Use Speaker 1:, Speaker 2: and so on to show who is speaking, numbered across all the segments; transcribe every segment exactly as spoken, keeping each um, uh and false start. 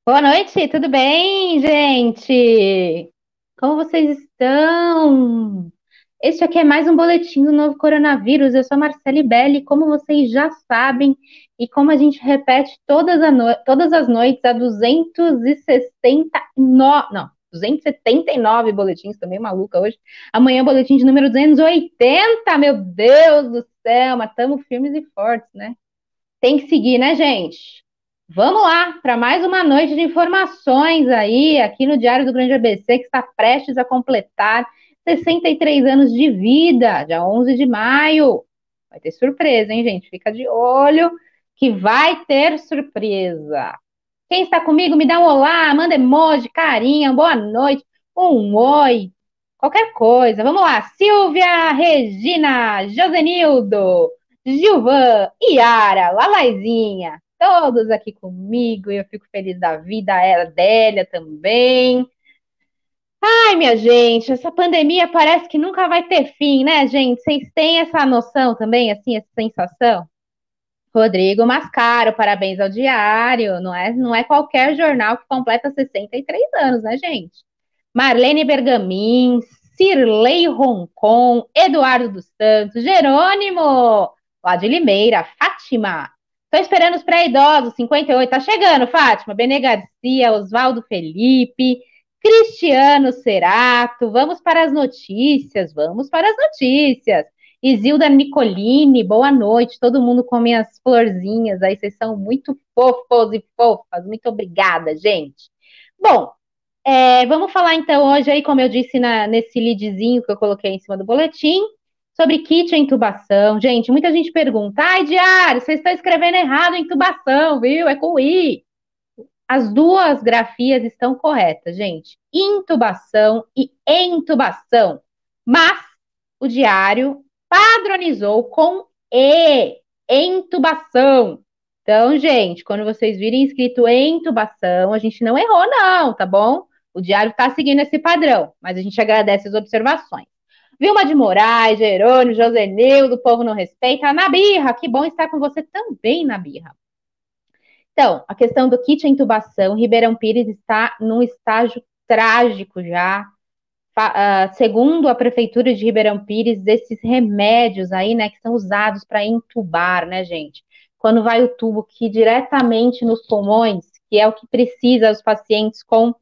Speaker 1: Boa noite, tudo bem, gente? Como vocês estão? Este aqui é mais um boletim do novo coronavírus. Eu sou a Marcele Belli, como vocês já sabem, e como a gente repete todas, a no- todas as noites, há duzentos e sessenta e nove, não, duzentos e setenta e nove boletins, tô meio maluca hoje. Amanhã é o boletim de número duzentos e oitenta, meu Deus do céu, mas estamos firmes e fortes, né? Tem que seguir, né, gente? Vamos lá para mais uma noite de informações aí, aqui no Diário do Grande A B C, que está prestes a completar sessenta e três anos de vida, dia onze de maio. Vai ter surpresa, hein, gente? Fica de olho que vai ter surpresa. Quem está comigo, me dá um olá, manda emoji, carinha, boa noite, um oi, qualquer coisa. Vamos lá, Silvia, Regina, Josenildo, Gilvan, Iara, Lalaizinha, todos aqui comigo, eu fico feliz da vida, a Adélia também. Ai, minha gente, essa pandemia parece que nunca vai ter fim, né, gente? Vocês têm essa noção também, assim, essa sensação? Rodrigo Mascaro, parabéns ao Diário. Não é, não é qualquer jornal que completa sessenta e três anos, né, gente? Marlene Bergamin, Cirlei Roncon, Eduardo dos Santos, Jerônimo, lá de Limeira, Fátima. Tô esperando os pré-idosos, cinquenta e oito. Tá chegando, Fátima. Benê Garcia, Oswaldo Felipe, Cristiano Cerato. Vamos para as notícias, vamos para as notícias. Isilda Nicolini, boa noite. Todo mundo com minhas florzinhas aí, vocês são muito fofos e fofas. Muito obrigada, gente. Bom, é, vamos falar então hoje aí, como eu disse na, nesse leadzinho que eu coloquei em cima do boletim, sobre kit intubação. Gente, muita gente pergunta, ai, Diário, vocês estão escrevendo errado intubação, viu? É com I. As duas grafias estão corretas, gente. Intubação e entubação. Mas o diário padronizou com E, entubação. Então, gente, quando vocês virem escrito entubação, a gente não errou, não, tá bom? O diário está seguindo esse padrão, mas a gente agradece as observações. Vilma de Moraes, Jerônimo, Josenildo, o povo não respeita. Nabirra, que bom estar com você também, Nabirra. Então, a questão do kit intubação, Ribeirão Pires está num estágio trágico já. Uh, segundo a prefeitura de Ribeirão Pires, esses remédios aí, né, que são usados para intubar, né, gente? Quando vai o tubo que diretamente nos pulmões, que é o que precisa os pacientes com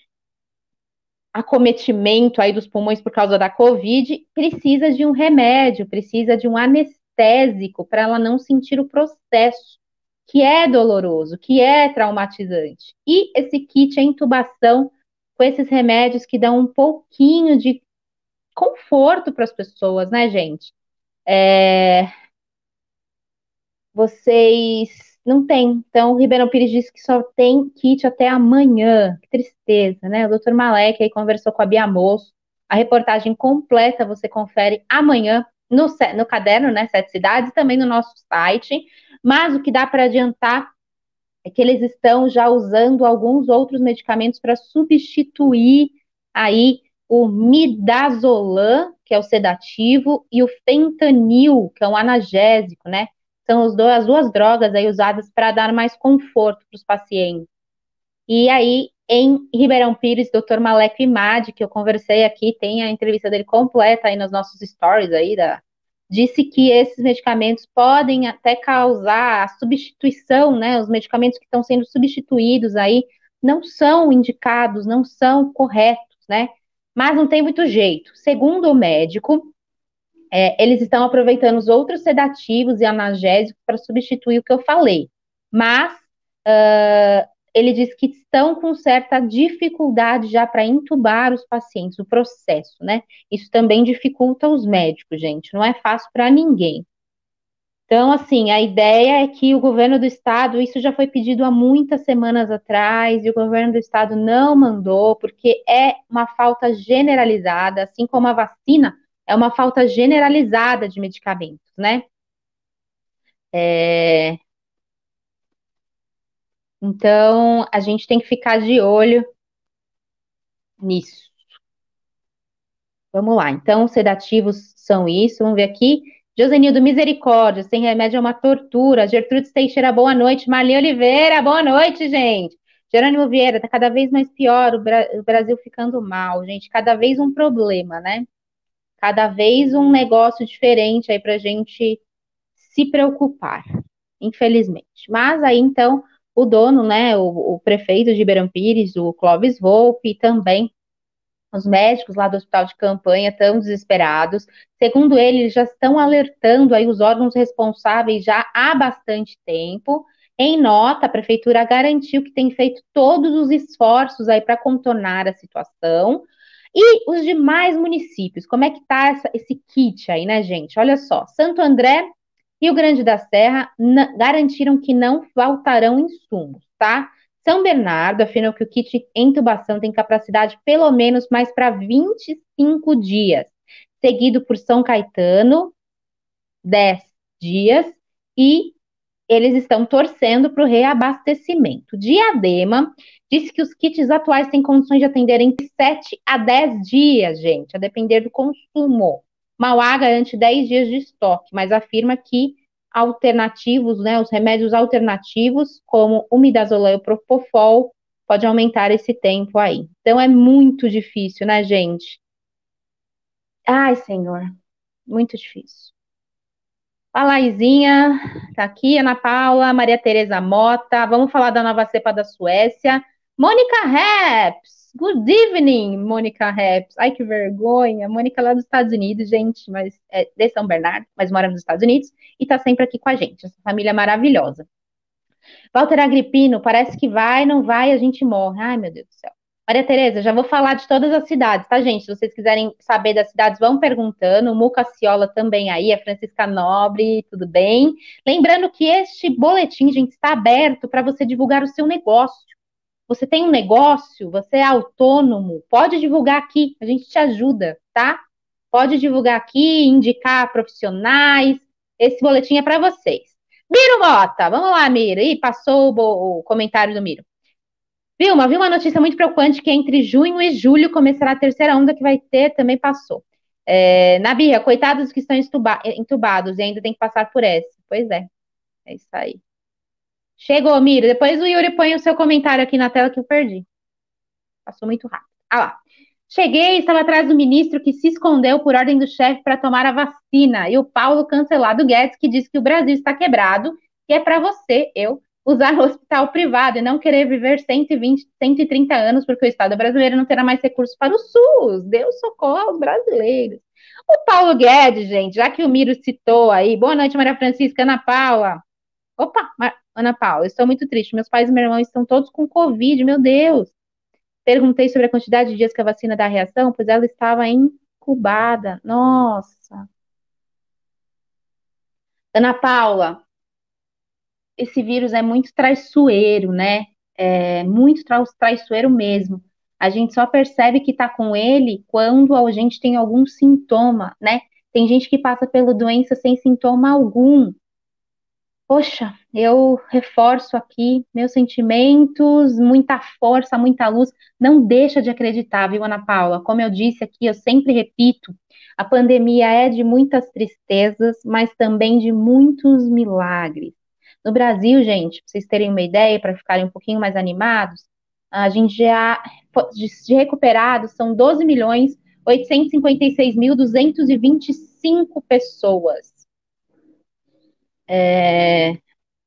Speaker 1: acometimento aí dos pulmões por causa da Covid, precisa de um remédio, precisa de um anestésico para ela não sentir o processo, que é doloroso, que é traumatizante. E esse kit, a intubação, com esses remédios que dão um pouquinho de conforto para as pessoas, né, gente? É, vocês não têm. Então, o Ribeirão Pires disse que só tem kit até amanhã. Que tristeza, né? O doutor Malek aí conversou com a Bia Moço. A reportagem completa você confere amanhã no, no caderno, né? Sete Cidades, e também no nosso site. Mas o que dá para adiantar é que eles estão já usando alguns outros medicamentos para substituir aí o midazolam, que é o sedativo, e o fentanil, que é um analgésico, né? São os dois, as duas drogas aí usadas para dar mais conforto para os pacientes. E aí, em Ribeirão Pires, doutor Malek Imad, que eu conversei aqui, tem a entrevista dele completa aí nos nossos stories aí, da, disse que esses medicamentos podem até causar a substituição, né? Os medicamentos que estão sendo substituídos aí não são indicados, não são corretos, né? Mas não tem muito jeito. Segundo o médico, é, eles estão aproveitando os outros sedativos e analgésicos para substituir o que eu falei. Mas uh, ele diz que estão com certa dificuldade já para intubar os pacientes, o processo, né? Isso também dificulta os médicos, gente. Não é fácil para ninguém. Então, assim, a ideia é que o governo do estado, isso já foi pedido há muitas semanas atrás, e o governo do estado não mandou, porque é uma falta generalizada, assim como a vacina é uma falta generalizada de medicamentos, né? É, então, a gente tem que ficar de olho nisso. Vamos lá. Então, sedativos são isso. Vamos ver aqui. Josenildo, misericórdia, sem remédio é uma tortura. Gertrudes Teixeira, boa noite. Marli Oliveira, boa noite, gente. Jerônimo Vieira, tá cada vez mais pior, o, Bra- o Brasil ficando mal, gente, cada vez um problema, né? Cada vez um negócio diferente aí pra gente se preocupar, infelizmente. Mas aí, então, o dono, né, o, o prefeito de Ribeirão Pires, o Clóvis Volpe, e também os médicos lá do hospital de campanha estão desesperados. Segundo ele, eles já estão alertando aí os órgãos responsáveis já há bastante tempo. Em nota, a prefeitura garantiu que tem feito todos os esforços aí para contornar a situação. E os demais municípios, como é que tá essa- esse kit aí, né, gente? Olha só, Santo André, Rio Grande da Serra garantiram que não faltarão insumos, tá? São Bernardo afirmou que o kit intubação tem capacidade pelo menos mais para vinte e cinco dias, seguido por São Caetano, dez dias, e eles estão torcendo para o reabastecimento. Diadema disse que os kits atuais têm condições de atender entre sete a dez dias, gente, a depender do consumo. Mauá garante dez dias de estoque, mas afirma que alternativos, né, os remédios alternativos, como o midazolam e o propofol, pode aumentar esse tempo aí. Então é muito difícil, né, gente? Ai, Senhor, muito difícil. A Laizinha tá aqui, Ana Paula, Maria Tereza Mota. Vamos falar da nova cepa da Suécia. Mônica Reps. Good evening, Mônica Reps. Ai, que vergonha. Mônica lá dos Estados Unidos, gente, mas é de São Bernardo, mas mora nos Estados Unidos e tá sempre aqui com a gente. Essa família maravilhosa. Walter Agripino, parece que vai, não vai, a gente morre. Ai, meu Deus do céu. Maria Tereza, já vou falar de todas as cidades, tá, gente? Se vocês quiserem saber das cidades, vão perguntando. O Muca Ciola também aí, a Francisca Nobre, tudo bem? Lembrando que este boletim, gente, está aberto para você divulgar o seu negócio. Você tem um negócio, você é autônomo, pode divulgar aqui, a gente te ajuda, tá? Pode divulgar aqui, indicar profissionais. Esse boletim é para vocês. Miro Mota, vamos lá, Miro. Ih, passou o, o comentário do Miro. Vilma, vi uma notícia muito preocupante que entre junho e julho começará a terceira onda que vai ter, também passou. É, Nabia, coitados dos que estão estuba- entubados e ainda tem que passar por essa. Pois é, é isso aí. Chegou, Miro. Depois o Yuri põe o seu comentário aqui na tela que eu perdi. Passou muito rápido. Ah lá. Cheguei, estava atrás do ministro que se escondeu por ordem do chefe para tomar a vacina. E o Paulo cancelado Guedes, que disse que o Brasil está quebrado, que é para você, eu, usar o hospital privado e não querer viver cento e vinte, cento e trinta anos, porque o Estado brasileiro não terá mais recursos para o SUS. Deus socorra aos brasileiros. O Paulo Guedes, gente, já que o Miro citou aí. Boa noite, Maria Francisca, Ana Paula. Opa, Ana Paula, estou muito triste. Meus pais e meu irmão estão todos com Covid, meu Deus. Perguntei sobre a quantidade de dias que a vacina dá reação, pois ela estava incubada. Nossa. Ana Paula, esse vírus é muito traiçoeiro, né? É muito tra- traiçoeiro mesmo. A gente só percebe que tá com ele quando a gente tem algum sintoma, né? Tem gente que passa pela doença sem sintoma algum. Poxa, eu reforço aqui meus sentimentos, muita força, muita luz. Não deixa de acreditar, viu, Ana Paula? Como eu disse aqui, eu sempre repito, a pandemia é de muitas tristezas, mas também de muitos milagres. No Brasil, gente, para vocês terem uma ideia, para ficarem um pouquinho mais animados, a gente já, de, de recuperados, são doze milhões oitocentos e cinquenta e seis mil duzentos e vinte e cinco pessoas. É,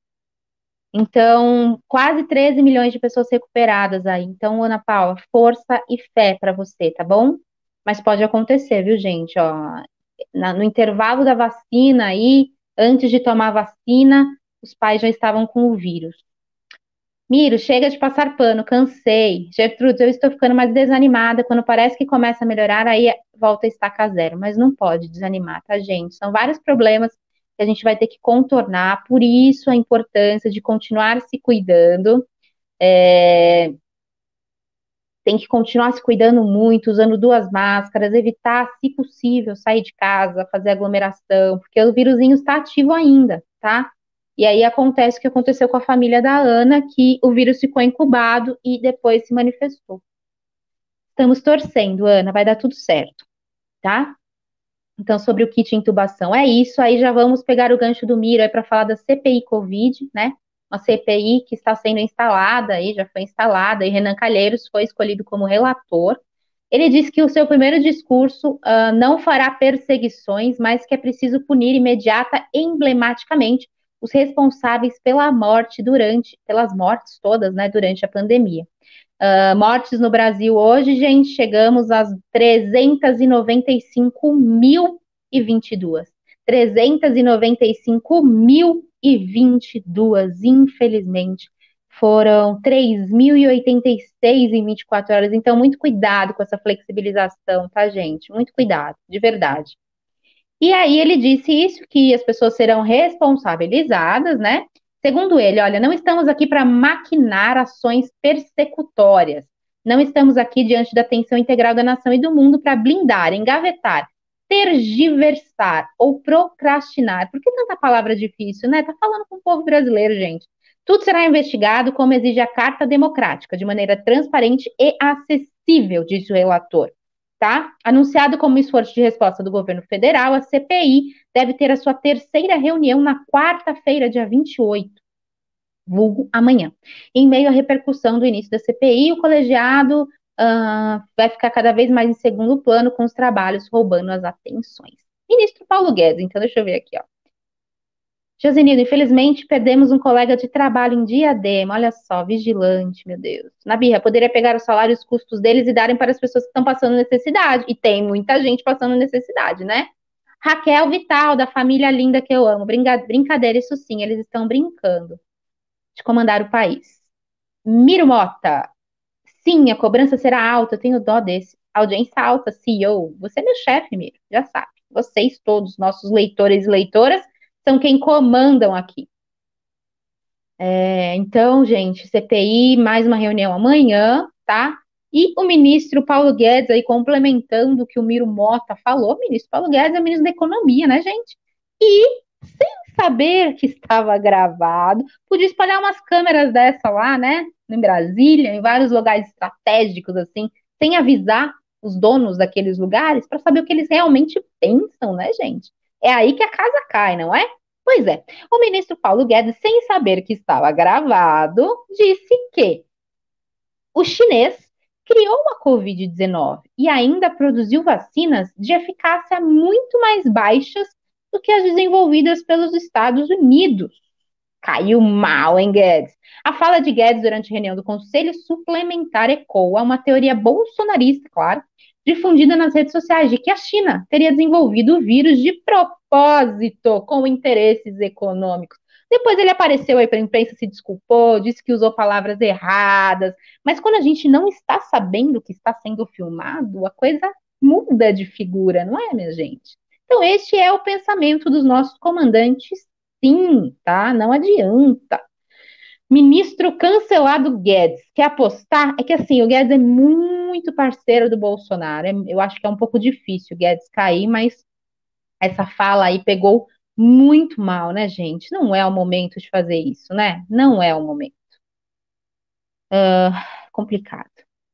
Speaker 1: Então, quase treze milhões de pessoas recuperadas aí. Então, Ana Paula, força e fé para você, tá bom? Mas pode acontecer, viu, gente? Ó, na- no intervalo da vacina aí, antes de tomar a vacina, os pais já estavam com o vírus. Miro, chega de passar pano, cansei. Gertrudes, eu estou ficando mais desanimada. Quando parece que começa a melhorar, aí volta a estacar zero. Mas não pode desanimar, tá, gente? São vários problemas que a gente vai ter que contornar. Por isso a importância de continuar se cuidando. É, Tem que continuar se cuidando muito, usando duas máscaras, evitar, se possível, sair de casa, fazer aglomeração, porque o vírusinho está ativo ainda, tá? E aí acontece o que aconteceu com a família da Ana, que o vírus ficou incubado e depois se manifestou. Estamos torcendo, Ana, vai dar tudo certo, tá? Então, sobre o kit intubação, é isso. Aí já vamos pegar o gancho do Miro para falar da C P I Covid, né? uma C P I que está sendo instalada, aí já foi instalada, e Renan Calheiros foi escolhido como relator. Ele disse que o seu primeiro discurso uh, não fará perseguições, mas que é preciso punir imediata e emblematicamente os responsáveis pela morte durante, pelas mortes todas, né, durante a pandemia. Uh, mortes no Brasil hoje, gente, chegamos às trezentas e noventa e cinco mil e vinte e duas. trezentas e noventa e cinco mil e vinte e duas, infelizmente. Foram três mil e oitenta e seis em vinte e quatro horas. Então, muito cuidado com essa flexibilização, tá, gente? Muito cuidado, de verdade. E aí ele disse isso, que as pessoas serão responsabilizadas, né? Segundo ele, olha, não estamos aqui para maquinar ações persecutórias. Não estamos aqui diante da atenção integral da nação e do mundo para blindar, engavetar, tergiversar ou procrastinar. Por que tanta palavra difícil, né? Tá falando com o povo brasileiro, gente. Tudo será investigado como exige a Carta Democrática, de maneira transparente e acessível, disse o relator. Tá? Anunciado como esforço de resposta do governo federal, a C P I deve ter a sua terceira reunião na quarta-feira, dia vinte e oito, vulgo amanhã. Em meio à repercussão do início da C P I, o colegiado uh, vai ficar cada vez mais em segundo plano com os trabalhos roubando as atenções. Ministro Paulo Guedes, então deixa eu ver aqui, ó. Josenildo, infelizmente perdemos um colega de trabalho em Diadema, olha só, vigilante, meu Deus. Nabirra, poderia pegar o salário e os custos deles e darem para as pessoas que estão passando necessidade. E tem muita gente passando necessidade, né? Raquel Vital, da família linda que eu amo. Brinca... Brincadeira, isso sim, eles estão brincando de comandar o país. Miro Mota, sim, a cobrança será alta, eu tenho dó desse. Audiência alta, C E O. Você é meu chefe, Miro, já sabe. Vocês todos, nossos leitores e leitoras, são quem comandam aqui. É, então, gente, C P I, mais uma reunião amanhã, tá? E o ministro Paulo Guedes aí complementando o que o Miro Mota falou. O ministro Paulo Guedes é o ministro da Economia, né, gente? E sem saber que estava gravado, podia espalhar umas câmeras dessa lá, né? Em Brasília, em vários lugares estratégicos, assim, sem avisar os donos daqueles lugares para saber o que eles realmente pensam, né, gente? É aí que a casa cai, não é? Pois é, o ministro Paulo Guedes, sem saber que estava gravado, disse que o chinês criou a covid dezenove e ainda produziu vacinas de eficácia muito mais baixas do que as desenvolvidas pelos Estados Unidos. Caiu mal, hein, Guedes? A fala de Guedes durante a reunião do Conselho Suplementar ecoa uma teoria bolsonarista, claro, difundida nas redes sociais, de que a China teria desenvolvido o vírus de propósito, com interesses econômicos. Depois ele apareceu aí para a imprensa, se desculpou, disse que usou palavras erradas, mas quando a gente não está sabendo que está sendo filmado, a coisa muda de figura, não é, minha gente? Então, este é o pensamento dos nossos comandantes, sim, tá? Não adianta. Ministro cancelado Guedes. Quer apostar? É que assim, o Guedes é muito parceiro do Bolsonaro. É- Eu acho que é um pouco difícil o Guedes cair, mas essa fala aí pegou muito mal, né, gente? Não é o momento de fazer isso, né? Não é o momento. Complicado.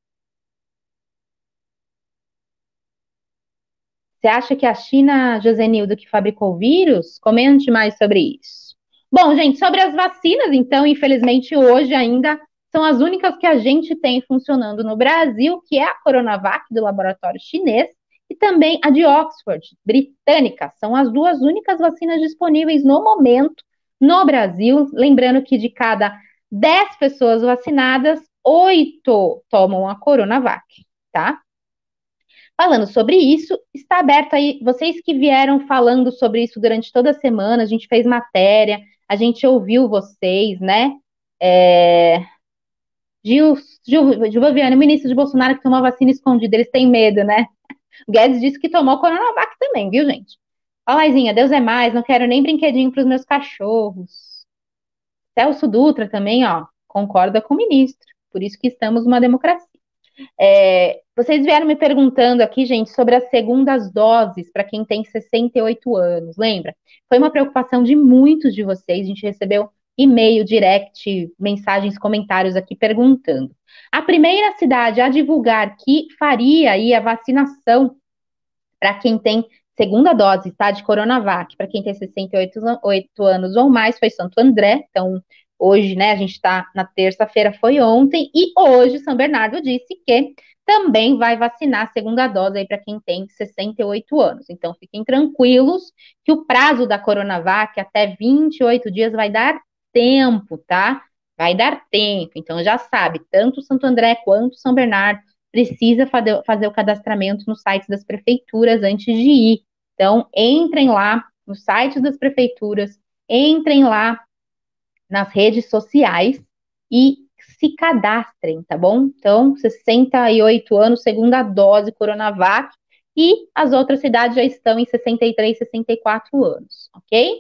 Speaker 1: Você acha que a China, Josenildo, que fabricou o vírus? Comente mais sobre isso. Bom, gente, sobre as vacinas, então, infelizmente, hoje ainda são as únicas que a gente tem funcionando no Brasil, que é a Coronavac, do laboratório chinês, e também a de Oxford, britânica. São as duas únicas vacinas disponíveis no momento no Brasil. Lembrando que de cada dez pessoas vacinadas, oito tomam a Coronavac, tá? Falando sobre isso, está aberto aí. Vocês que vieram falando sobre isso durante toda a semana, a gente fez matéria, a gente ouviu vocês, né? É... Gil, Gil, Gil Viviane, o ministro de Bolsonaro que tomou a vacina escondida, eles têm medo, né? O Guedes disse que tomou Coronavac também, viu, gente? Ó, Laizinha, Deus é mais, não quero nem brinquedinho para os meus cachorros. Celso Dutra também, ó, concorda com o ministro. Por isso que estamos numa democracia. É, vocês vieram me perguntando aqui, gente, sobre as segundas doses para quem tem sessenta e oito anos, lembra? Foi uma preocupação de muitos de vocês, a gente recebeu e-mail, direct, mensagens, comentários aqui perguntando. A primeira cidade a divulgar que faria aí a vacinação para quem tem segunda dose, tá, de Coronavac, para quem tem sessenta e oito anos ou mais, foi Santo André, então Hoje, né, a gente está na terça-feira, foi ontem, e hoje São Bernardo disse que também vai vacinar a segunda dose aí para quem tem sessenta e oito anos. Então, fiquem tranquilos que o prazo da Coronavac, até vinte e oito dias, vai dar tempo, tá? Vai dar tempo. Então, já sabe, tanto Santo André quanto São Bernardo precisa fazer o cadastramento nos sites das prefeituras antes de ir. Então, entrem lá nos sites das prefeituras, entrem lá nas redes sociais e se cadastrem, tá bom? Então, sessenta e oito anos, segunda dose Coronavac, e as outras cidades já estão em sessenta e três, sessenta e quatro anos, ok?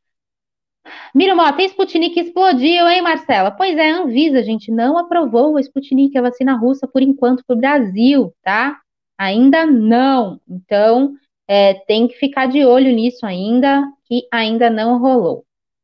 Speaker 1: Mira Mota, a Sputnik explodiu, hein, Marcela? Pois é, a Anvisa, gente, não aprovou a Sputnik, a vacina russa, por enquanto, para o Brasil, tá? Ainda não. Então, é, tem que ficar de olho nisso ainda, que ainda não rolou.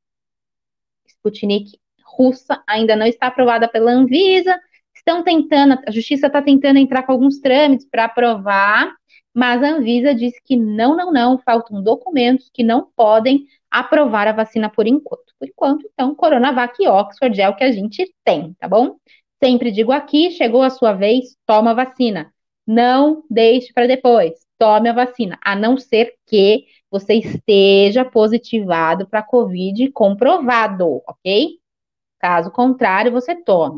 Speaker 1: Sputnik russa ainda não está aprovada pela Anvisa. Estão tentando, a justiça está tentando entrar com alguns trâmites para aprovar, mas a Anvisa disse que não, não, não, faltam documentos que não podem aprovar a vacina por enquanto. Por enquanto, então, Coronavac e Oxford é o que a gente tem, tá bom? Sempre digo aqui, chegou a sua vez, toma a vacina. Não deixe para depois, tome a vacina, a não ser que você esteja positivado para Covid comprovado, ok? Caso contrário, você tome.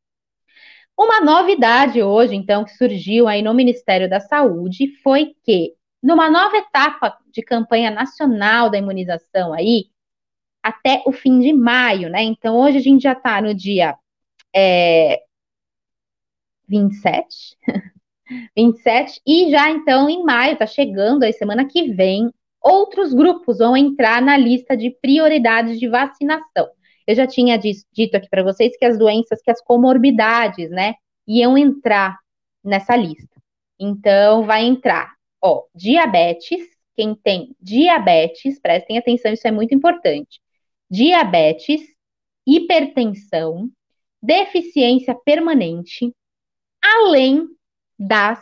Speaker 1: Uma novidade hoje, então, que surgiu aí no Ministério da Saúde foi que, numa nova etapa de campanha nacional da imunização aí, até o fim de maio, né? Então, hoje a gente já está no dia é, vinte e sete, vinte e sete, e já então em maio, tá chegando aí semana que vem, outros grupos vão entrar na lista de prioridades de vacinação. Eu já tinha dito aqui para vocês que as doenças, que as comorbidades, né, iam entrar nessa lista. Então, vai entrar, ó, diabetes, quem tem diabetes, prestem atenção, isso é muito importante. Diabetes, hipertensão, deficiência permanente, além das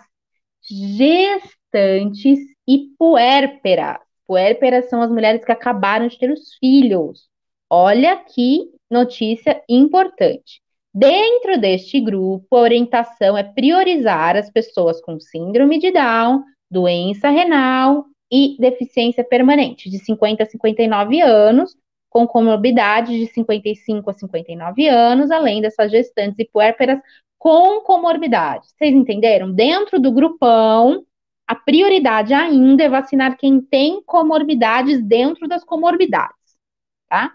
Speaker 1: gestantes e puérperas. Puérperas são as mulheres que acabaram de ter os filhos. Olha que notícia importante. Dentro deste grupo, a orientação é priorizar as pessoas com síndrome de Down, doença renal e deficiência permanente, de cinquenta a cinquenta e nove anos, com comorbidades de cinquenta e cinco a cinquenta e nove anos, além dessas gestantes e puérperas com comorbidades. Vocês entenderam? Dentro do grupão, a prioridade ainda é vacinar quem tem comorbidades dentro das comorbidades, tá?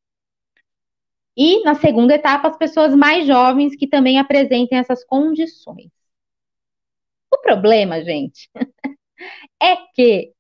Speaker 1: E na segunda etapa, as pessoas mais jovens que também apresentem essas condições. O problema, gente, é que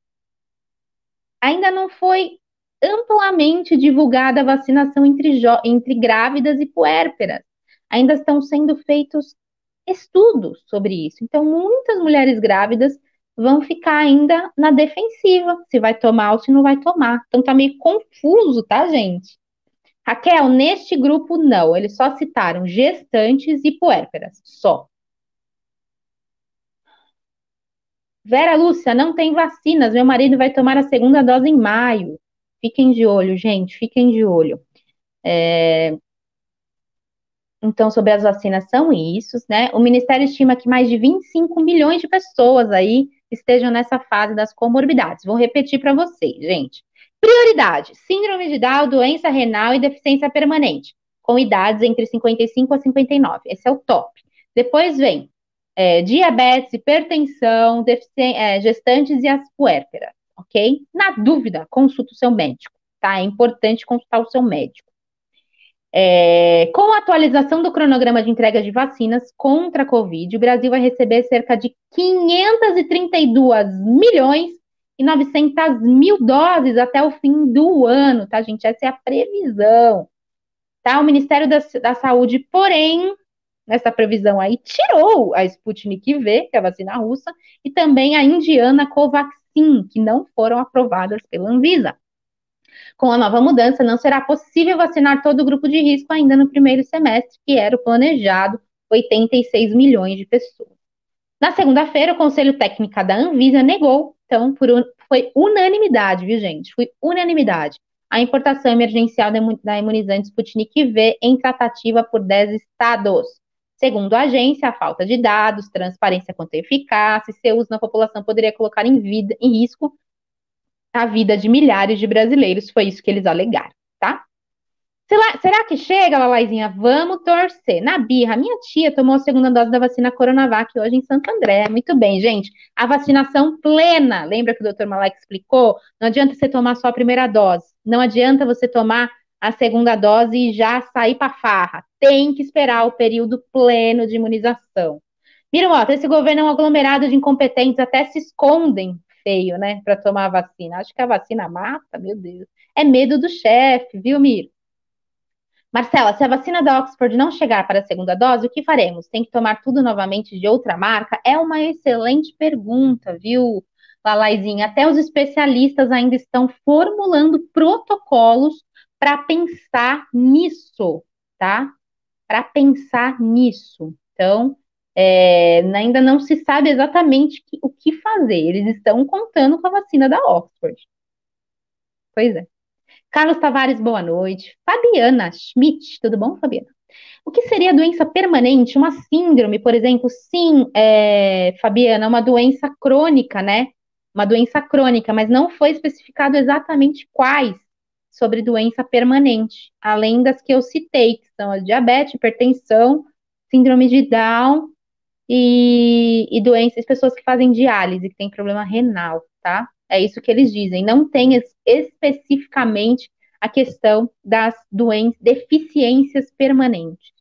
Speaker 1: ainda não foi amplamente divulgada a vacinação entre, entre grávidas e puérperas. Ainda estão sendo feitos estudos sobre isso. Então, muitas mulheres grávidas vão ficar ainda na defensiva, se vai tomar ou se não vai tomar. Então, tá meio confuso, tá, gente? Raquel, neste grupo, não. Eles só citaram gestantes e puérperas, só. Vera Lúcia, não tem vacinas. Meu marido vai tomar a segunda dose em maio. Fiquem de olho, gente, fiquem de olho. É... Então, sobre as vacinas são isso, né? O Ministério estima que mais de vinte e cinco milhões de pessoas aí estejam nessa fase das comorbidades. Vou repetir para vocês, gente. Prioridade: síndrome de Down, doença renal e deficiência permanente, com idades entre cinquenta e cinco a cinquenta e nove. Esse é o top. Depois vem é, diabetes, hipertensão, é, gestantes e as puérperas, ok? Na dúvida, consulta o seu médico, tá? É importante consultar o seu médico. É, com a atualização do cronograma de entrega de vacinas contra a Covid, o Brasil vai receber cerca de quinhentos e trinta e dois milhões e novecentas mil doses até o fim do ano, tá, gente? Essa é a previsão, tá? O Ministério da, da Saúde, porém, nessa previsão aí, tirou a Sputnik V, que é a vacina russa, e também a indiana Covaxin, que não foram aprovadas pela Anvisa. Com a nova mudança, não será possível vacinar todo o grupo de risco ainda no primeiro semestre, que era o planejado, oitenta e seis milhões de pessoas. Na segunda-feira, o Conselho Técnico da Anvisa negou, então, por un... foi unanimidade, viu, gente? Foi unanimidade a importação emergencial da imunizante Sputnik V em tratativa por dez estados. Segundo a agência, a falta de dados, transparência quanto à eficácia e seu uso na população poderia colocar em, vida, em risco a vida de milhares de brasileiros. Foi isso que eles alegaram, tá? Será, será que chega, Lalaizinha? Vamos torcer. Na birra, minha tia tomou a segunda dose da vacina Coronavac hoje em Santo André. Muito bem, gente. A vacinação plena. Lembra que o doutor Malek explicou? Não adianta você tomar só a primeira dose. Não adianta você tomar a segunda dose e já sair para farra. Tem que esperar o período pleno de imunização. Viram, ó, esse governo é um aglomerado de incompetentes, até se escondem feio, né, para tomar a vacina. Acho que a vacina mata, meu Deus. É medo do chefe, viu, Miro? Marcela, se a vacina da Oxford não chegar para a segunda dose, o que faremos? Tem que tomar tudo novamente de outra marca? É uma excelente pergunta, viu, Lalaizinha? Até os especialistas ainda estão formulando protocolos para pensar nisso, tá? Para pensar nisso. Então, é, ainda não se sabe exatamente que- o que fazer. Eles estão contando com a vacina da Oxford. Pois é. Carlos Tavares, boa noite. Fabiana Schmidt, tudo bom, Fabiana? O que seria doença permanente? Uma síndrome, por exemplo? Sim, é, Fabiana, uma doença crônica, né? Uma doença crônica, mas não foi especificado exatamente quais sobre doença permanente, além das que eu citei, que são a diabetes, hipertensão, síndrome de Down e, e doenças, pessoas que fazem diálise, que têm problema renal, tá? É isso que eles dizem. Não tem es- especificamente a questão das doenças, deficiências permanentes.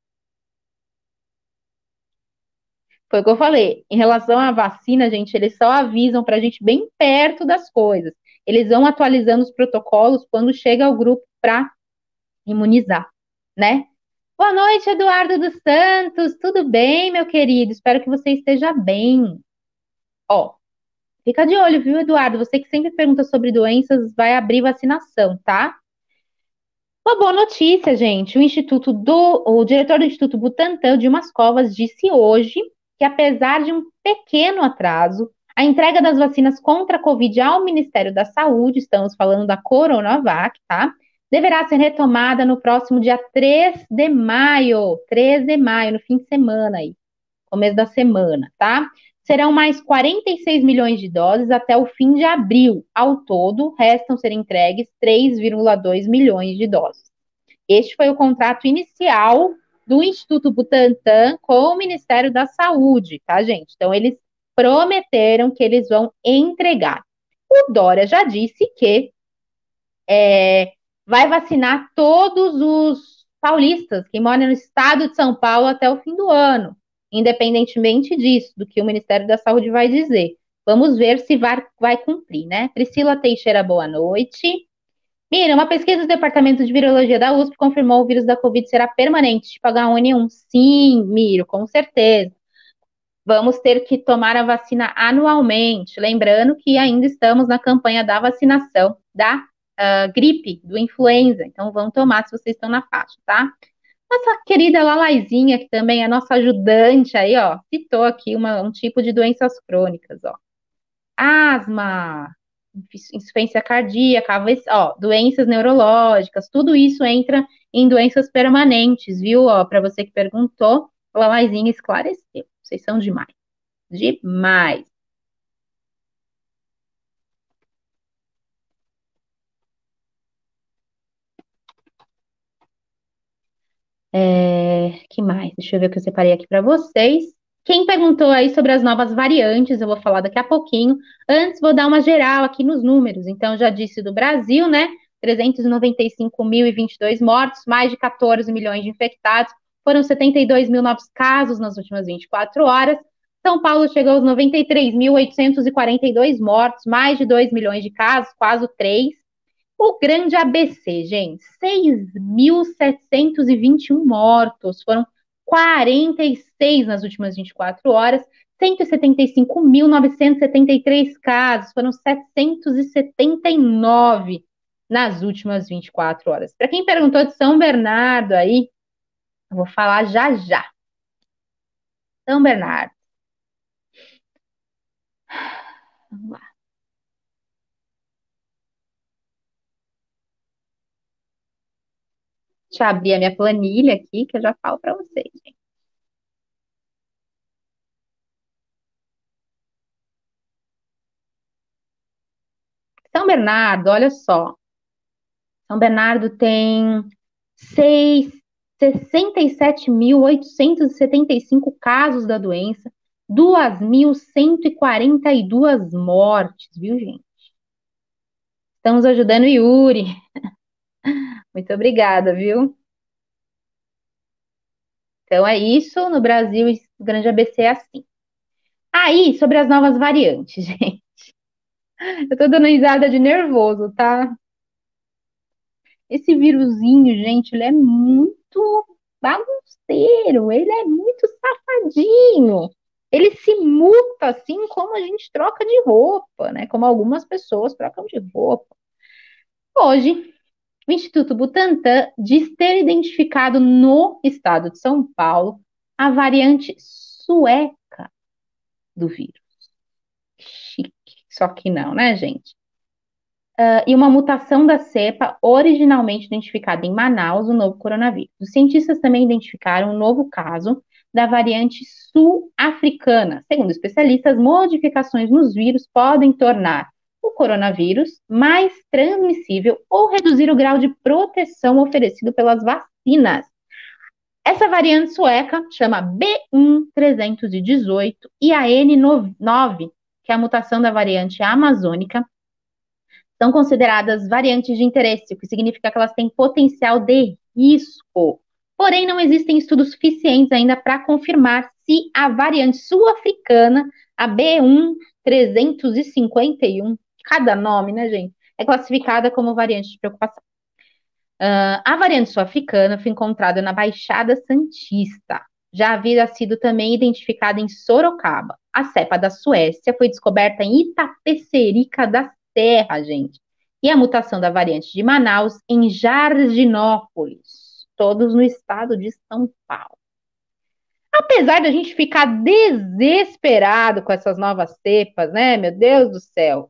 Speaker 1: Foi o que eu falei. Em relação à vacina, gente, eles só avisam para a gente bem perto das coisas. Eles vão atualizando os protocolos quando chega ao grupo para imunizar, né? Boa noite, Eduardo dos Santos. Tudo bem, meu querido? Espero que você esteja bem. Ó, fica de olho, viu, Eduardo? Você que sempre pergunta sobre doenças, vai abrir vacinação, tá? Uma boa notícia, gente. O Instituto do, o diretor do Instituto Butantan, Dimas Covas, disse hoje que, apesar de um pequeno atraso, a entrega das vacinas contra a Covid ao Ministério da Saúde, estamos falando da Coronavac, tá? Deverá ser retomada no próximo dia três de maio. três de maio, no fim de semana aí, começo da semana, tá? Serão mais quarenta e seis milhões de doses até o fim de abril. Ao todo, restam ser entregues três vírgula dois milhões de doses. Este foi o contrato inicial do Instituto Butantan com o Ministério da Saúde, tá, gente? Então, eles prometeram que eles vão entregar. O Dória já disse que é, vai vacinar todos os paulistas que moram no estado de São Paulo até o fim do ano, independentemente disso, do que o Ministério da Saúde vai dizer. Vamos ver se vai, vai cumprir, né? Priscila Teixeira, boa noite. Mira, uma pesquisa do Departamento de Virologia da U S P confirmou que o vírus da Covid será permanente, tipo H um N um. Sim, Miro, com certeza. Vamos ter que tomar a vacina anualmente. Lembrando que ainda estamos na campanha da vacinação da uh, gripe, do influenza. Então, vão tomar se vocês estão na faixa, tá? Nossa querida Lalaizinha, que também é nossa ajudante aí, ó, citou aqui uma, um tipo de doenças crônicas, ó. Asma, insuficiência cardíaca, A V C, ó, doenças neurológicas, tudo isso entra em doenças permanentes, viu? Ó, para você que perguntou, a Lalaizinha esclareceu. Vocês são demais. Demais. É, que mais? Deixa eu ver o que eu separei aqui para vocês. Quem perguntou aí sobre as novas variantes, eu vou falar daqui a pouquinho. Antes, vou dar uma geral aqui nos números. Então, já disse do Brasil, né? trezentos e noventa e cinco mil e vinte e dois mortos, mais de quatorze milhões de infectados, foram setenta e dois mil novos casos nas últimas vinte e quatro horas. São Paulo chegou aos noventa e três mil oitocentos e quarenta e dois mortos, mais de dois milhões de casos, quase três. O grande A B C, gente, seis mil setecentos e vinte e um mortos, foram quarenta e seis nas últimas vinte e quatro horas, cento e setenta e cinco mil novecentos e setenta e três casos, foram setecentos e setenta e nove nas últimas vinte e quatro horas. Para quem perguntou de São Bernardo aí, eu vou falar já já. São Bernardo, vamos lá. Deixa eu abrir a minha planilha aqui, que eu já falo para vocês, gente. São Bernardo, olha só. São Bernardo tem seis, sessenta e sete mil oitocentos e setenta e cinco casos da doença, duas mil cento e quarenta e duas mortes, viu, gente? Estamos ajudando o Yuri. Muito obrigada, viu? Então é isso. No Brasil, o grande A B C é assim. Aí, sobre as novas variantes, gente. Eu tô dando risada de nervoso, tá? Esse vírusinho, gente, ele é muito bagunceiro, ele é muito safadinho. Ele se muta assim como a gente troca de roupa, né? Como algumas pessoas trocam de roupa. Hoje, o Instituto Butantan diz ter identificado no estado de São Paulo a variante sueca do vírus. Chique. Só que não, né, gente? E uma mutação da cepa originalmente identificada em Manaus, o novo coronavírus. Os cientistas também identificaram um novo caso da variante sul-africana. Segundo especialistas, modificações nos vírus podem tornar o coronavírus mais transmissível ou reduzir o grau de proteção oferecido pelas vacinas. Essa variante sueca chama B um trezentos e dezoito e a N nove, que é a mutação da variante amazônica, são consideradas variantes de interesse, o que significa que elas têm potencial de risco. Porém, não existem estudos suficientes ainda para confirmar se a variante sul-africana, a B um trezentos e cinquenta e um, cada nome, né, gente, é classificada como variante de preocupação. Uh, a variante sul-africana foi encontrada na Baixada Santista. Já havia sido também identificada em Sorocaba. A cepa da Suécia foi descoberta em Itapecerica da Serra, gente. E a mutação da variante de Manaus em Jardinópolis, todos no estado de São Paulo. Apesar da gente ficar desesperado com essas novas cepas, né? Meu Deus do céu.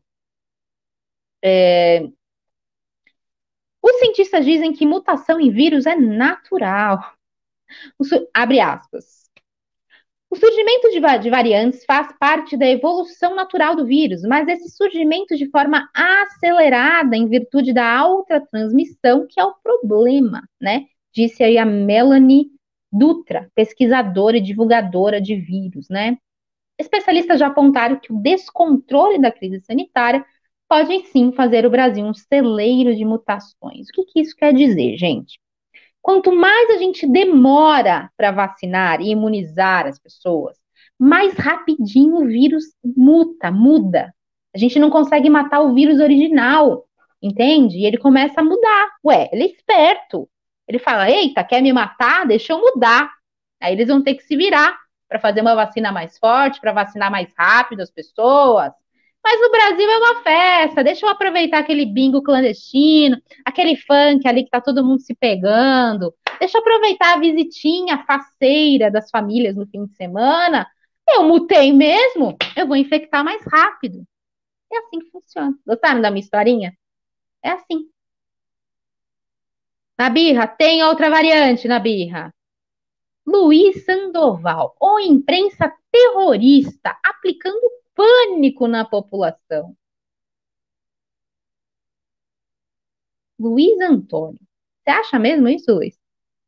Speaker 1: É... Os cientistas dizem que mutação em vírus é natural. Abre aspas. O surgimento de, de variantes faz parte da evolução natural do vírus, mas esse surgimento de forma acelerada em virtude da alta transmissão que é o problema, né? Disse aí a Melanie Dutra, pesquisadora e divulgadora de vírus, né? Especialistas já apontaram que o descontrole da crise sanitária pode sim fazer o Brasil um celeiro de mutações. O que, que isso quer dizer, gente? Quanto mais a gente demora para vacinar e imunizar as pessoas, mais rapidinho o vírus muta, muda. A gente não consegue matar o vírus original, entende? E ele começa a mudar. Ué, ele é esperto. Ele fala: eita, quer me matar? Deixa eu mudar. Aí eles vão ter que se virar para fazer uma vacina mais forte, para vacinar mais rápido as pessoas. Mas no Brasil é uma festa, deixa eu aproveitar aquele bingo clandestino, aquele funk ali que tá todo mundo se pegando, deixa eu aproveitar a visitinha faceira das famílias no fim de semana. Eu mutei mesmo, eu vou infectar mais rápido. É assim que funciona. Gostaram da minha historinha? É assim. Na birra, tem outra variante na birra. Luiz Sandoval, ou imprensa terrorista, aplicando pânico na população. Luiz Antônio. Você acha mesmo isso, Luiz?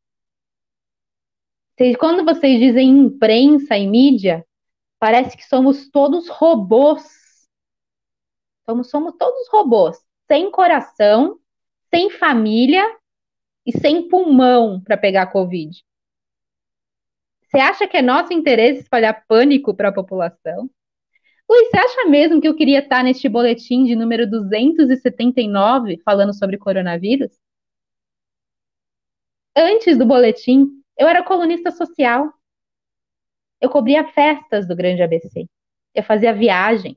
Speaker 1: Quando vocês dizem imprensa e mídia, parece que somos todos robôs. Somos, somos todos robôs, sem coração, sem família e sem pulmão para pegar Covid. Você acha que é nosso interesse espalhar pânico para a população? Luiz, você acha mesmo que eu queria estar neste boletim de número duzentos e setenta e nove falando sobre coronavírus? Antes do boletim, eu era colunista social. Eu cobria festas do Grande A B C. Eu fazia viagem.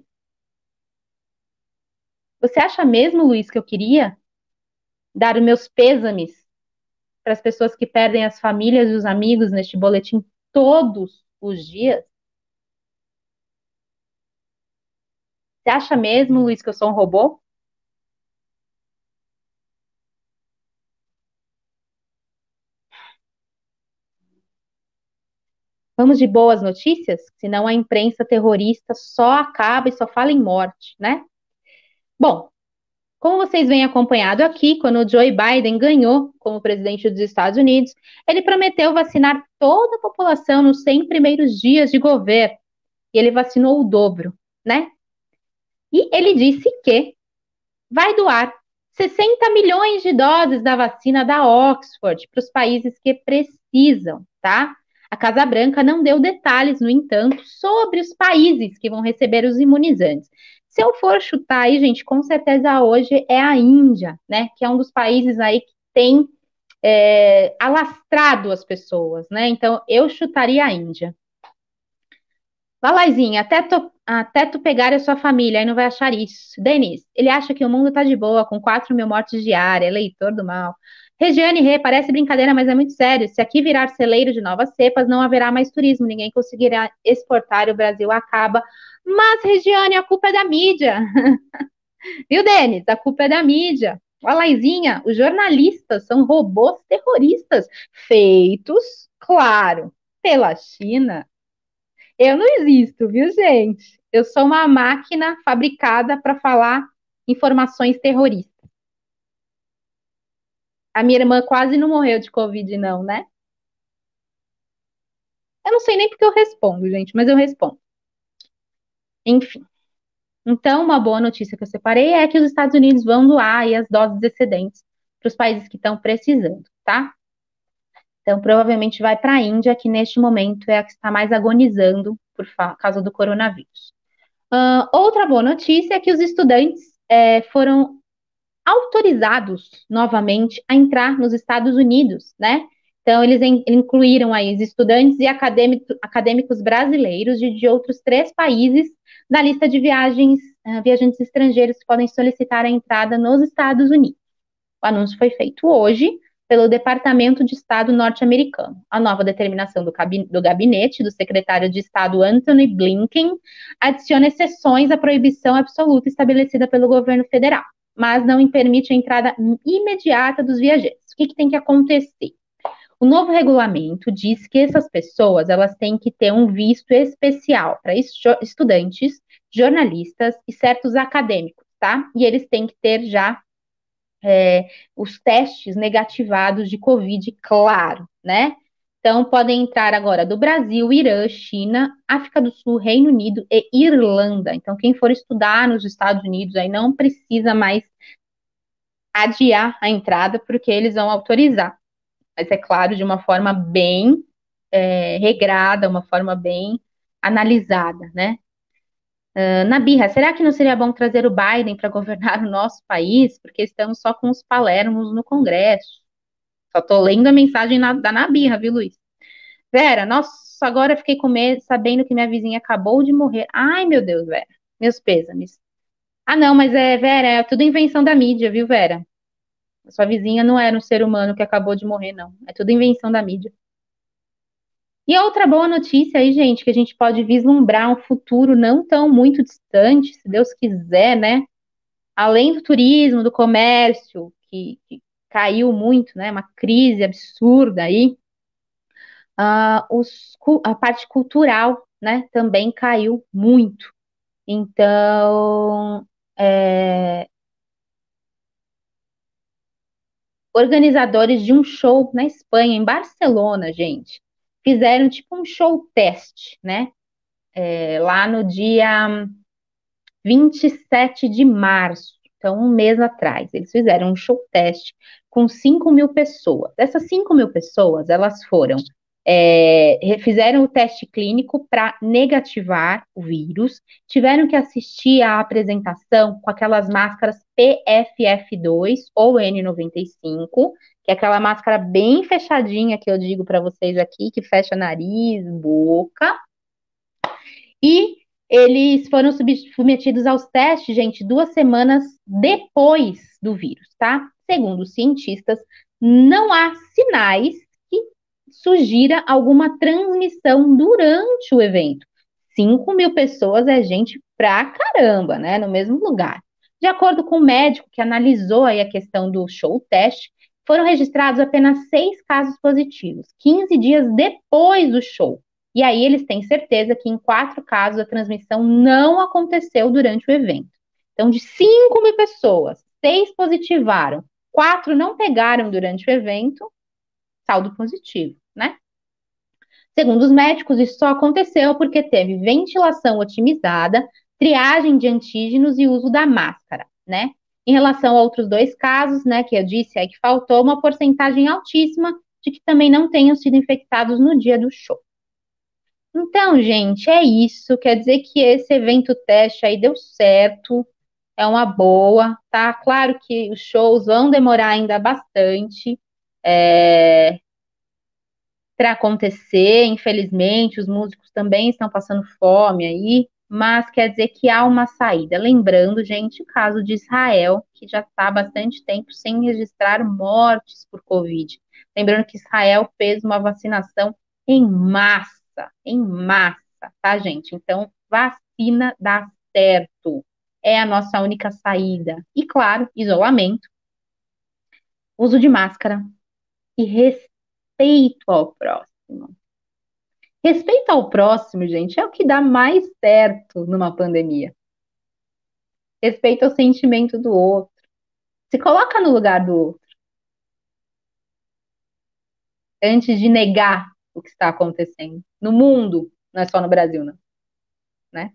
Speaker 1: Você acha mesmo, Luiz, que eu queria dar os meus pêsames para as pessoas que perdem as famílias e os amigos neste boletim todos os dias? Você acha mesmo, Luiz, que eu sou um robô? Vamos de boas notícias? Senão a imprensa terrorista só acaba e só fala em morte, né? Bom, como vocês vêm acompanhado aqui, quando o Joe Biden ganhou como presidente dos Estados Unidos, ele prometeu vacinar toda a população nos cem primeiros dias de governo. E ele vacinou o dobro, né? E ele disse que vai doar sessenta milhões de doses da vacina da Oxford para os países que precisam, tá? A Casa Branca não deu detalhes, no entanto, sobre os países que vão receber os imunizantes. Se eu for chutar aí, gente, com certeza hoje é a Índia, né? Que é um dos países aí que tem é, alastrado as pessoas, né? Então, eu chutaria a Índia. Lalazinha, até tu, até tu pegar a sua família, aí não vai achar isso. Denis, ele acha que o mundo tá de boa, com quatro mil mortes diárias, eleitor do mal. Regiane Rê, parece brincadeira, mas é muito sério. Se aqui virar celeiro de novas cepas, não haverá mais turismo, ninguém conseguirá exportar e o Brasil acaba. Mas, Regiane, a culpa é da mídia. Viu, Denis? A culpa é da mídia. Lalazinha, os jornalistas são robôs terroristas, feitos, claro, pela China. Eu não existo, viu, gente? Eu sou uma máquina fabricada para falar informações terroristas. A minha irmã quase não morreu de Covid, não, né? Eu não sei nem porque eu respondo, gente, mas eu respondo. Enfim. Então, uma boa notícia que eu separei é que os Estados Unidos vão doar aí as doses excedentes para os países que estão precisando, tá? Então, provavelmente vai para a Índia, que neste momento é a que está mais agonizando por causa do coronavírus. Uh, outra boa notícia é que os estudantes é, foram autorizados novamente a entrar nos Estados Unidos, né? Então, eles incluíram aí os estudantes e acadêmicos brasileiros de, de outros três países na lista de viagens, uh, viajantes estrangeiros que podem solicitar a entrada nos Estados Unidos. O anúncio foi feito hoje pelo Departamento de Estado norte-americano. A nova determinação do, do gabinete do secretário de Estado Anthony Blinken adiciona exceções à proibição absoluta estabelecida pelo governo federal, mas não permite a entrada imediata dos viajantes. O que, que tem que acontecer? O novo regulamento diz que essas pessoas elas têm que ter um visto especial para estudantes, jornalistas e certos acadêmicos, tá? E eles têm que ter já é, os testes negativados de Covid, claro, né? Então, podem entrar agora do Brasil, Irã, China, África do Sul, Reino Unido e Irlanda. Então, quem for estudar nos Estados Unidos aí não precisa mais adiar a entrada, porque eles vão autorizar. Mas é claro, de uma forma bem é, regrada, uma forma bem analisada, né? Uh, Nabirra, será que não seria bom trazer o Biden para governar o nosso país? Porque estamos só com os palermos no Congresso. Só tô lendo a mensagem na, da Nabirra, viu, Luiz? Vera, nossa, agora eu fiquei com medo, sabendo que minha vizinha acabou de morrer. Ai, meu Deus, Vera. Meus pêsames. Ah, não, mas é, Vera, é tudo invenção da mídia, viu, Vera? A sua vizinha não era um ser humano que acabou de morrer, não. É tudo invenção da mídia. E outra boa notícia aí, gente, que a gente pode vislumbrar um futuro não tão muito distante, se Deus quiser, né? Além do turismo, do comércio, que, que caiu muito, né? Uma crise absurda aí, uh, os, a parte cultural, né? Também caiu muito. Então, é, organizadores de um show na Espanha, em Barcelona, gente, fizeram tipo um show teste, né? É, lá no dia vinte e sete de março, então um mês atrás. Eles fizeram um show teste com cinco mil pessoas. Dessas cinco mil pessoas, elas foram, é, fizeram o teste clínico para negativar o vírus, tiveram que assistir à apresentação com aquelas máscaras P F F dois ou N noventa e cinco, que é aquela máscara bem fechadinha que eu digo para vocês aqui, que fecha nariz, boca. E eles foram submetidos aos testes, gente, duas semanas depois do vírus, tá? Segundo os cientistas, não há sinais que sugira alguma transmissão durante o evento. cinco mil pessoas é gente pra caramba, né? No mesmo lugar. De acordo com o médico que analisou aí a questão do show teste, foram registrados apenas seis casos positivos, quinze dias depois do show. E aí eles têm certeza que em quatro casos a transmissão não aconteceu durante o evento. Então, de cinco mil pessoas, seis positivaram, quatro não pegaram durante o evento, saldo positivo, né? Segundo os médicos, isso só aconteceu porque teve ventilação otimizada, triagem de antígenos e uso da máscara, né? Em relação a outros dois casos, né, que eu disse, é que faltou uma porcentagem altíssima de que também não tenham sido infectados no dia do show. Então, gente, é isso. Quer dizer que esse evento teste aí deu certo, é uma boa, tá? Claro que os shows vão demorar ainda bastante. É, para acontecer. Infelizmente, os músicos também estão passando fome aí, mas quer dizer que há uma saída. Lembrando, gente, o caso de Israel, que já está há bastante tempo sem registrar mortes por Covid. Lembrando que Israel fez uma vacinação em massa, em massa, tá, gente? Então, vacina dá certo. É a nossa única saída. E, claro, isolamento, uso de máscara e respeito ao próximo. Respeito ao próximo, gente, é o que dá mais certo numa pandemia. Respeito ao sentimento do outro. Se coloca no lugar do outro antes de negar o que está acontecendo. No mundo, não é só no Brasil, não, né?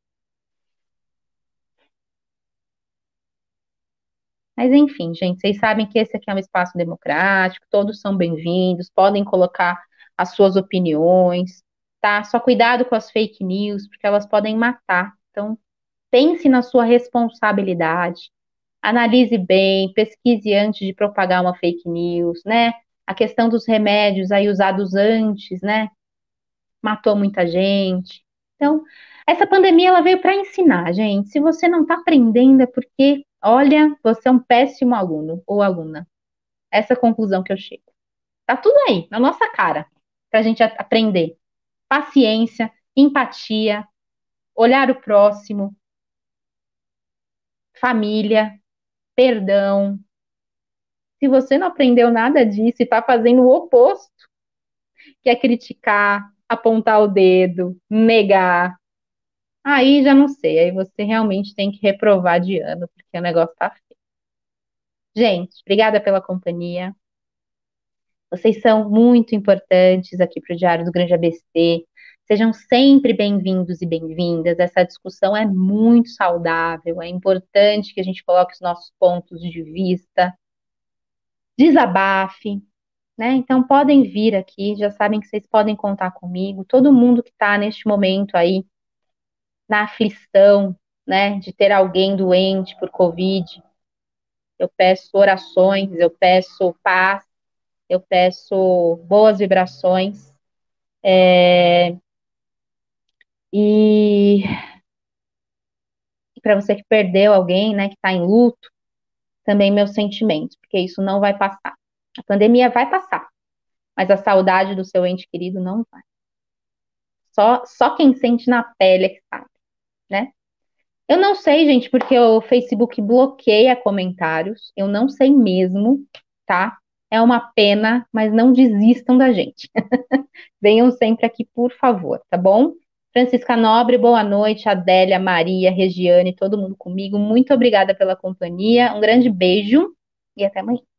Speaker 1: Mas enfim, gente, vocês sabem que esse aqui é um espaço democrático, todos são bem-vindos, podem colocar as suas opiniões, tá? Só cuidado com as fake news, porque elas podem matar. Então, pense na sua responsabilidade. Analise bem, pesquise antes de propagar uma fake news, né? A questão dos remédios aí usados antes, né? Matou muita gente. Então, essa pandemia ela veio para ensinar, gente. Se você não está aprendendo é porque, olha, você é um péssimo aluno ou aluna. Essa é a conclusão que eu chego. Tá tudo aí, na nossa cara, para a gente a- aprender. Paciência, empatia, olhar o próximo, família, perdão. Se você não aprendeu nada disso e está fazendo o oposto, que é criticar, apontar o dedo, negar, aí já não sei. Aí você realmente tem que reprovar de ano, porque o negócio tá feio. Gente, obrigada pela companhia. Vocês são muito importantes aqui para o Diário do Grande A B C. Sejam sempre bem-vindos e bem-vindas. Essa discussão é muito saudável, é importante que a gente coloque os nossos pontos de vista, desabafe, né? Então podem vir aqui, já sabem que vocês podem contar comigo. Todo mundo que está neste momento aí na aflição, né, de ter alguém doente por Covid, eu peço orações, eu peço paz, eu peço boas vibrações. É, e para você que perdeu alguém, né, que está em luto, também meus sentimentos, porque isso não vai passar. A pandemia vai passar, mas a saudade do seu ente querido não vai. Só, só quem sente na pele é que sabe, né? Eu não sei, gente, porque o Facebook bloqueia comentários. Eu não sei mesmo, tá? É uma pena, mas não desistam da gente. Venham sempre aqui, por favor, tá bom? Francisca Nobre, boa noite. Adélia, Maria, Regiane, todo mundo comigo. Muito obrigada pela companhia. Um grande beijo e até amanhã.